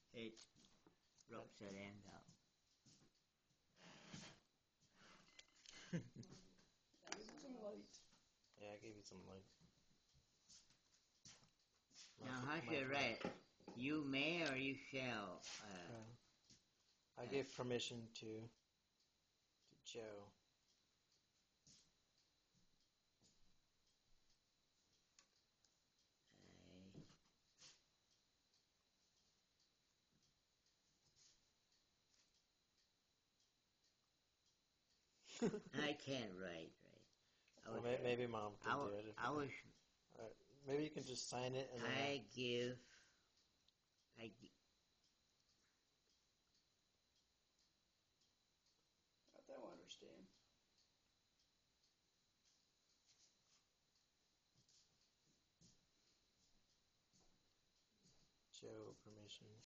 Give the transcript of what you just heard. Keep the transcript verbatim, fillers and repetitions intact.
It ropes that end up. Give him some light. Yeah, I gave you some light. Now, how should I write it? You may or you shall. Uh, Yeah. I gave permission to to Joe. I, I can't write, right? I Well, was, may, maybe Mom I, can do wa- it. If I was, Alright, maybe you can just sign it and then. I give, I, gi- I don't understand. Joe permission.